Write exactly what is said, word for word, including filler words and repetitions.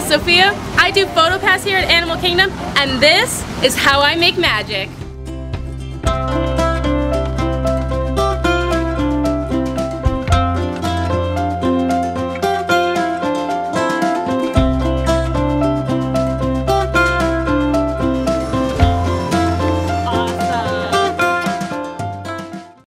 Sophia. I do PhotoPass here at Animal Kingdom, and this is how I make magic.